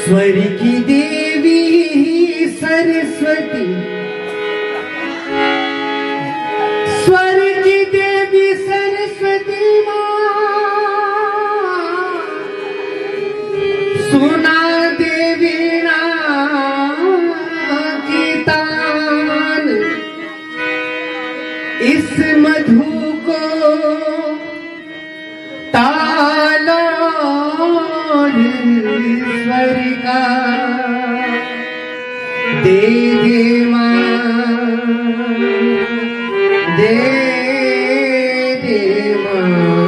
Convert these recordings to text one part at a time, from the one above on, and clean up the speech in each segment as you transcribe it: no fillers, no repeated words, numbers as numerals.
स्वर की देवी सरस्वती, स्वर की देवी सरस्वती माँ, सुना देवी ना की तान, इस मधु को ताला स्वर का दे दे माँ, दे दे माँ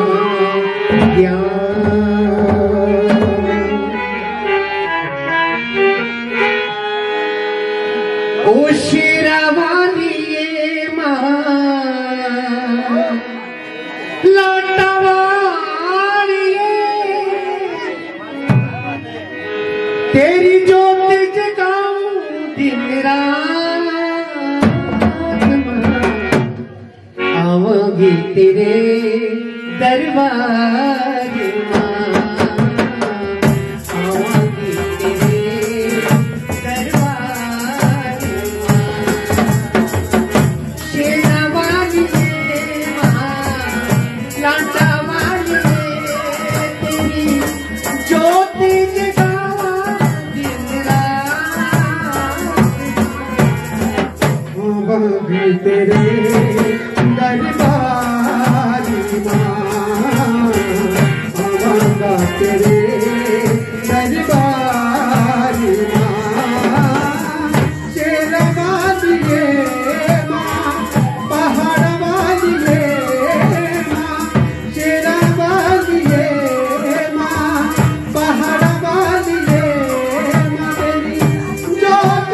ज्ञान। ओ शेरावाली ये माँ, तेरी ज्योत जगाऊं दिन रात, आवांगी तेरे दरबार माँ, आवांगी तेरे दरबार माँ। शेरा वाली माँ, लाटा वाली तेरी ज्योत तेरे दरबार माँ, आवांगा तेरे दरबार माँ। शेरा वाली ये माँ, पहाड़ वाली ये माँ, शेरा वाली ये माँ, पहाड़ वाली ये माँ, तेरी ज्योत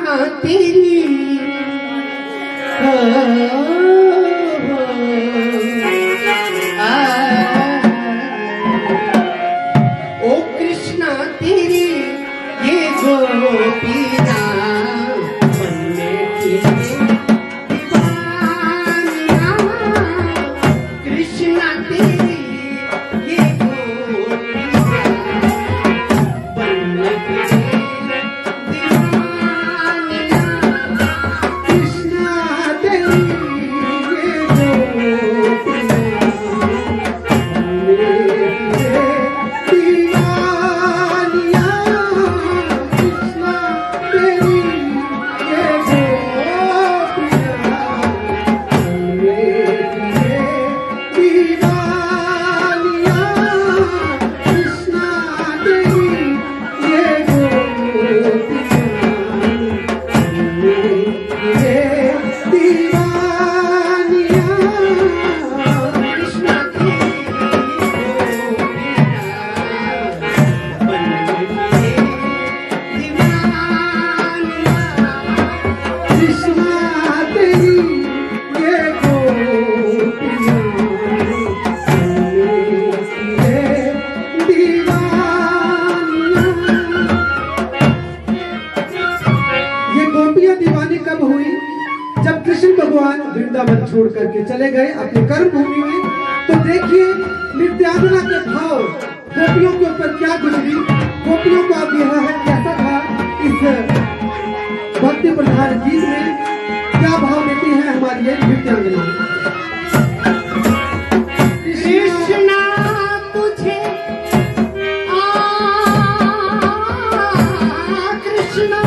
तेरी ओ कृष्णा तेरी ये गोपियाँ बनने की दीवानियाँ। कृष्णा तेरी ये गोपियाँ बनने की वृंदावन छोड़ करके चले गए अपने कर्म भूमि में। तो देखिए नृत्यांगना के भाव गोपियों के ऊपर क्या गुजरी, गोपियों का विवाह कैसा था। इस भक्ति प्रधान गीत में क्या भाव देती है हमारी ये नृत्यांगना। कृष्णा तुझे कृष्णा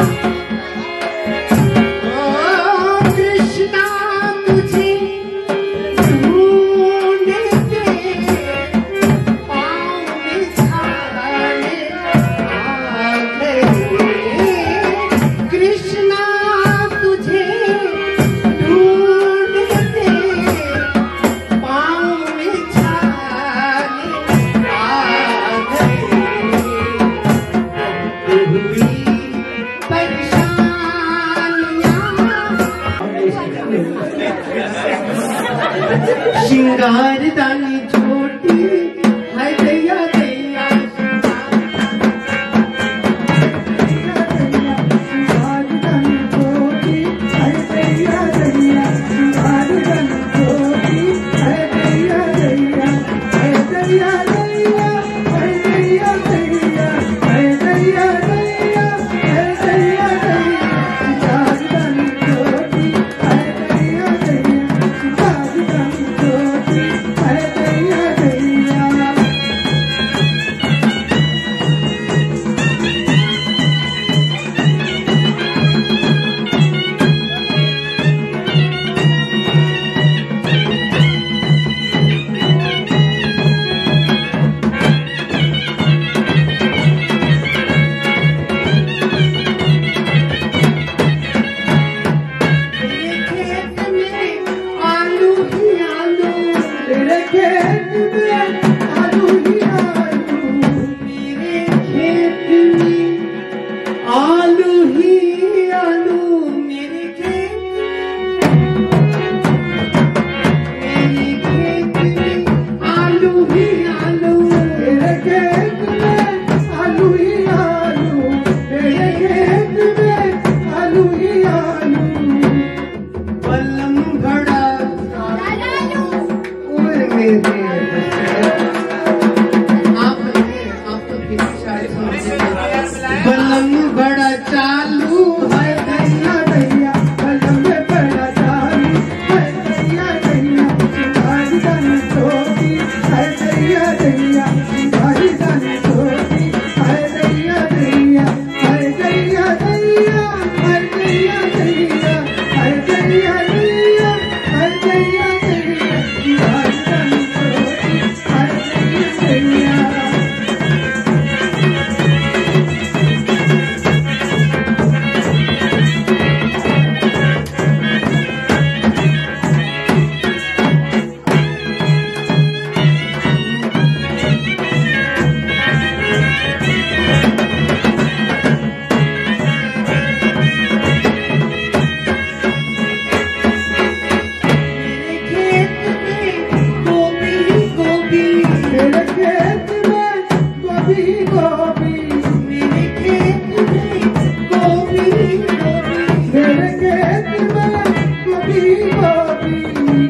मेरे खेत में गोभी गोभी, मेरे खेत में गोभी गोभी, मेरे खेत में गोभी गोभी,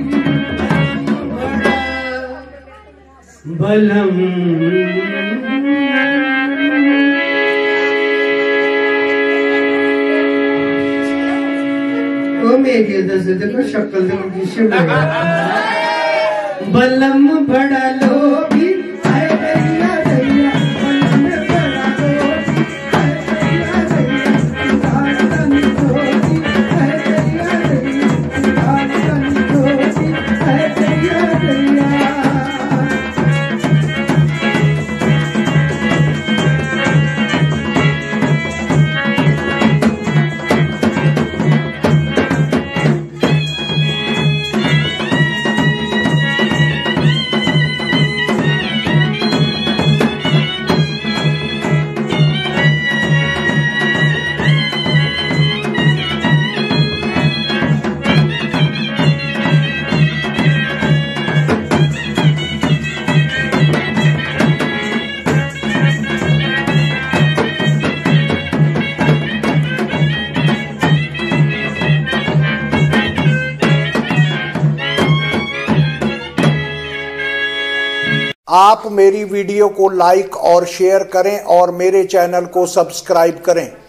बलम ओ मेरे दस देखो शक्ल देखो शिव बलम बड़ा लोभी है दैया दैया, बलम बड़ा लोभी है दैया दैया, उदारतन लोभी है दैया दैया, उदारतन लोभी है दैया दैया। आप मेरी वीडियो को लाइक और शेयर करें और मेरे चैनल को सब्सक्राइब करें।